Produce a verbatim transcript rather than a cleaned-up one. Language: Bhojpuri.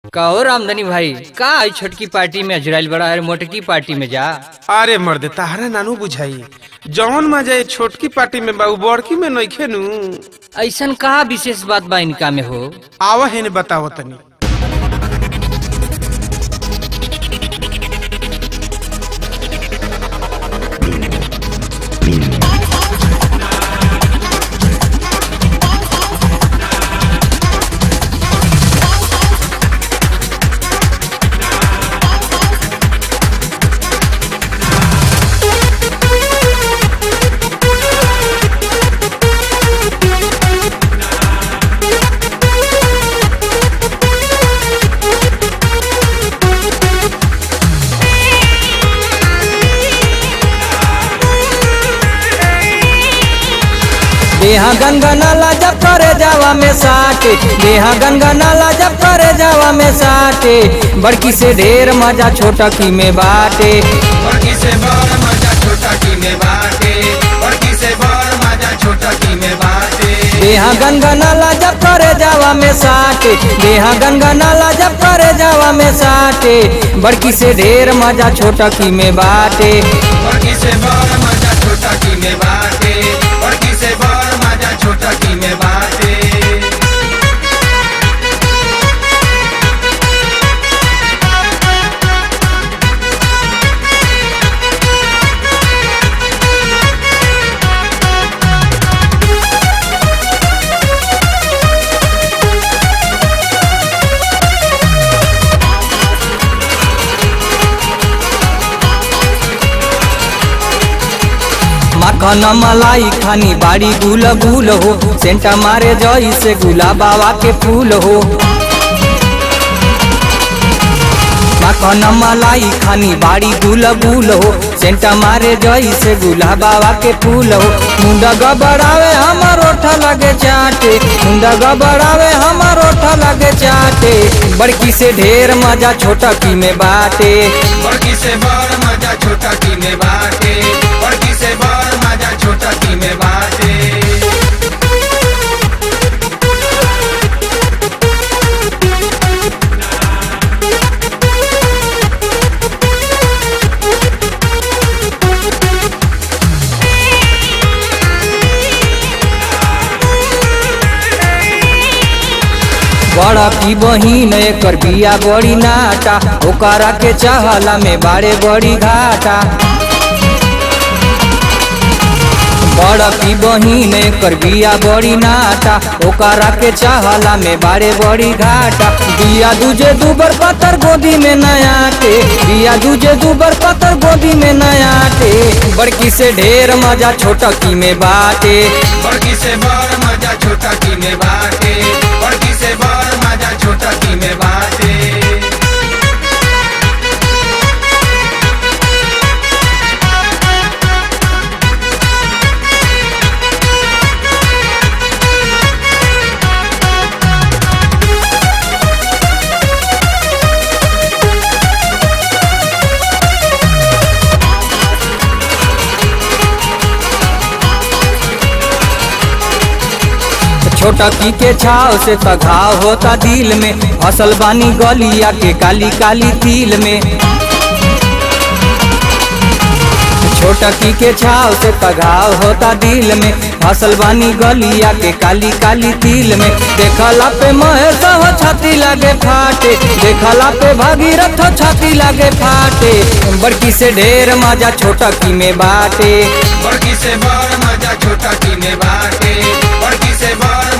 कहो रामधनी भाई का आई छोटकी पार्टी में अजराइल बड़ा है, मोटकी पार्टी में जा। अरे मर्दे ताहरा नानू बुझाई जौन मजा छोटकी पार्टी में बाबू बड़की में नइखे नु। ऐसन का विशेष बात बा इनका में हो? आवा है ने बताओ तनी। देहा गनगनाला जब करे जावा में साटे, देहा गनगनाला जब करे जावा में साटे। बड़की से ढेर मजा छोटा की में बाटे, बड़की से बड़ मजा छोटा की में बाटे, बड़की से बड़ मजा छोटा की में बाटे। देहा गनगनाला जब करे जावा में साटे, देहा गनगनाला जब करे जावा में साटे। बड़की से ढेर मजा छोटा की में बाटे, बड़की से बड़ मजा छोटा की में बाटे, बड़की से बड़ मजा छोटा की में बाटे। माखन मलाई खानी बाड़ी गुल गुल हो, सेंटा मारे जई से गुलाबावा के फूल हो। माखन मलाई खानी बाड़ी गुल गुल हो, सेंटा मारे जई से गुलाबावा के फूल हो। मुंडा गबड़ावे हमर ओठ लगे चाटे, मुंडा गबड़ावे हमर ओठ लगे चाटे। बड़की से ढेर मजा छोटा की में बाटे, बड़की से बड़ मजा छोटा की में बाटे, बड़की से बड़ मजा छोटा की में बाटे। बड़ा की बहिन एकर बिया बड़ी नाटा, ओकरा के चाहला में बाड़े बड़ी घाटा। बड़ा की बहिन एकर बिया बड़ी नाटा, ओकरा के चाहला में बाड़े बड़ी घाटा। बिया दूजे दूबर पत्थर गोदी में नयाटे, बिया दूजे दूबर पत्थर गोदी में नयाटे। बड़की से ढेर मजा छोटा की में बाटे, बड़की से बड़ मजा छोटा की में बाटे, बड़की से बड़ मजा छोटा की में बाटे। छोटा की के छाव से तघाव होता दिल में, फसल बानी गलिया के काली काली तिल में। छोटा की के छाव से तघाव होता दिल में, फसल बानी गलिया के काली काली तिल में। देखला पे महेश हो छाती लागे फाटे, देखला पे भागीरथ हो छाती लागे फाटे। बड़की से ढेर मजा छोटा की में बाटे, बड़की से बड़ मजा छोटा की में बाटे, बड़की से बड़